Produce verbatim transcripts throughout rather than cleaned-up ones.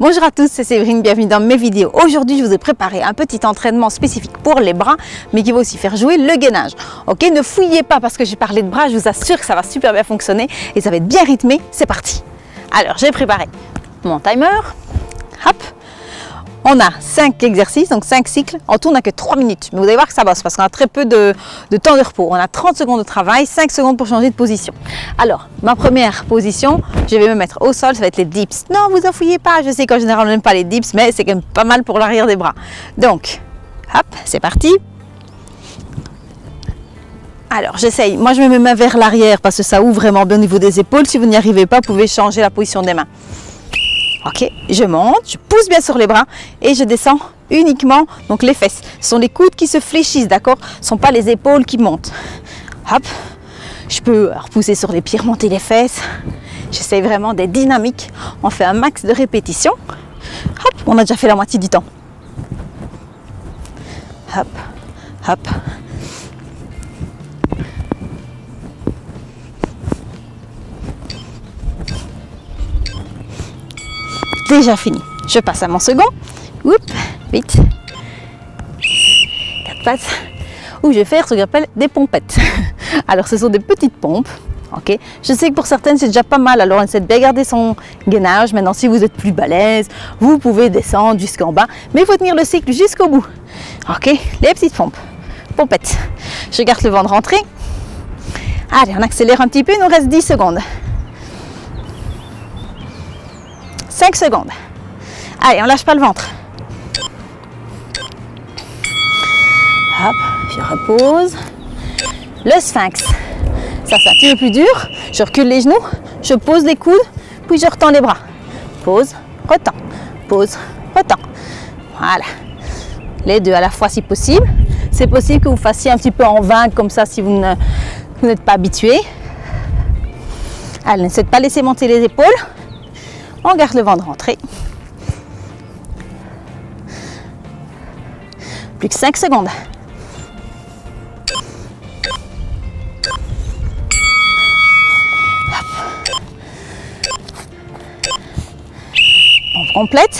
Bonjour à tous, c'est Séverine, bienvenue dans mes vidéos. Aujourd'hui, je vous ai préparé un petit entraînement spécifique pour les bras, mais qui va aussi faire jouer le gainage. Ok, ne fouillez pas parce que j'ai parlé de bras, je vous assure que ça va super bien fonctionner et ça va être bien rythmé. C'est parti. Alors, j'ai préparé mon timer. Hop. On a cinq exercices, donc cinq cycles. En tout, on n'a que trois minutes. Mais vous allez voir que ça bosse parce qu'on a très peu de, de temps de repos. On a trente secondes de travail, cinq secondes pour changer de position. Alors, ma première position, je vais me mettre au sol, ça va être les dips. Non, vous en fouillez pas. Je sais qu'en général, on n'aime pas les dips, mais c'est quand même pas mal pour l'arrière des bras. Donc, hop, c'est parti. Alors, j'essaye. Moi, je me mets vers l'arrière parce que ça ouvre vraiment bien au niveau des épaules. Si vous n'y arrivez pas, vous pouvez changer la position des mains. Ok, je monte, je pousse bien sur les bras et je descends uniquement donc les fesses. Ce sont les coudes qui se fléchissent, d'accord? Ce ne sont pas les épaules qui montent. Hop, je peux repousser sur les pieds, remonter les fesses. J'essaie vraiment d'être dynamique. On fait un max de répétitions. Hop, on a déjà fait la moitié du temps. Hop, hop. Déjà fini. Je passe à mon second. Oups, vite. Quatre pattes. Où je vais faire ce que j'appelle des pompettes. Alors, ce sont des petites pompes. Ok. Je sais que pour certaines, c'est déjà pas mal. Alors, on essaie de bien garder son gainage. Maintenant, si vous êtes plus balèze, vous pouvez descendre jusqu'en bas. Mais il faut tenir le cycle jusqu'au bout. Ok. Les petites pompes. Pompettes. Je garde le ventre rentré. Allez, on accélère un petit peu. Il nous reste dix secondes. cinq secondes. Allez, on lâche pas le ventre. Hop, je repose. Le sphinx. Ça, c'est un petit peu plus dur. Je recule les genoux, je pose les coudes, puis je retends les bras. Pose, retends, pose, retends. Voilà. Les deux à la fois si possible. C'est possible que vous fassiez un petit peu en vague comme ça si vous ne, vous n'êtes pas habitué. Allez, n'essayez de pas laisser monter les épaules. On garde le ventre rentré. Plus que cinq secondes. Hop. Pompe complète.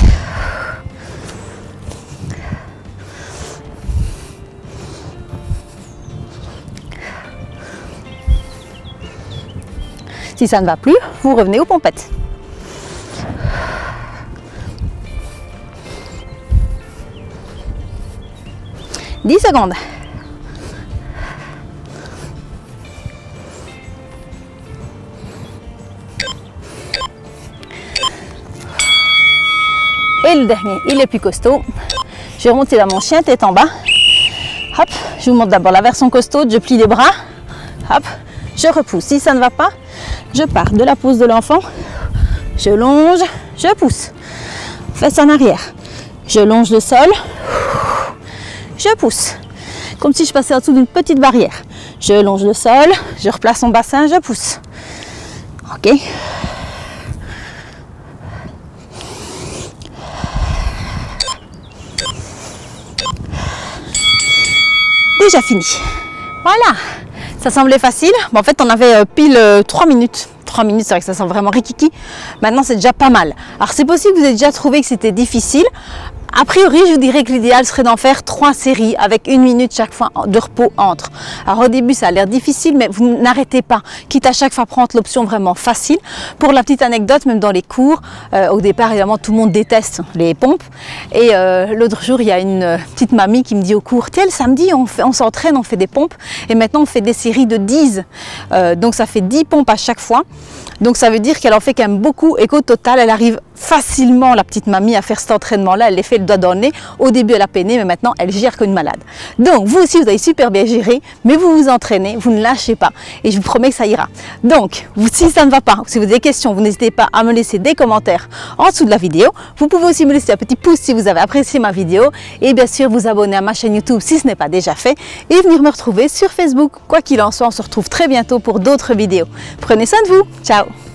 Si ça ne va plus, vous revenez aux pompettes. dix secondes. Et le dernier, il est plus costaud. Je vais remonter dans mon chien tête en bas. Hop, je vous montre d'abord la version costaud. Je plie les bras. Hop, je repousse. Si ça ne va pas, je pars de la pose de l'enfant. Je longe, je pousse. Fesse en arrière. Je longe le sol. Je pousse, comme si je passais en dessous d'une petite barrière. Je longe le sol, je replace mon bassin, je pousse. Ok. Déjà fini. Voilà. Ça semblait facile. Bon, en fait, on avait euh, pile euh, trois minutes. trois minutes, c'est vrai que ça sent vraiment rikiki. Maintenant, c'est déjà pas mal. Alors, c'est possible que vous ayez déjà trouvé que c'était difficile. A priori, je vous dirais que l'idéal serait d'en faire trois séries avec une minute chaque fois de repos entre. Alors au début, ça a l'air difficile, mais vous n'arrêtez pas, quitte à chaque fois prendre l'option vraiment facile. Pour la petite anecdote, même dans les cours, euh, au départ, évidemment, tout le monde déteste les pompes. Et euh, l'autre jour, il y a une euh, petite mamie qui me dit au cours, tiens, le samedi, on, fait, on s'entraîne, on fait des pompes. Et maintenant, on fait des séries de dix. Euh, donc ça fait dix pompes à chaque fois. Donc ça veut dire qu'elle en fait quand même beaucoup et qu'au total, elle arrive facilement, la petite mamie, à faire cet entraînement-là. Elle les fait le doigt dans le nez. Au début, elle a peiné, mais maintenant, elle gère comme une malade. Donc, vous aussi, vous avez super bien géré, mais vous vous entraînez, vous ne lâchez pas. Et je vous promets que ça ira. Donc, vous, si ça ne va pas, si vous avez des questions, vous n'hésitez pas à me laisser des commentaires en dessous de la vidéo. Vous pouvez aussi me laisser un petit pouce si vous avez apprécié ma vidéo. Et bien sûr, vous abonner à ma chaîne YouTube si ce n'est pas déjà fait. Et venir me retrouver sur Facebook. Quoi qu'il en soit, on se retrouve très bientôt pour d'autres vidéos. Prenez soin de vous. Ciao!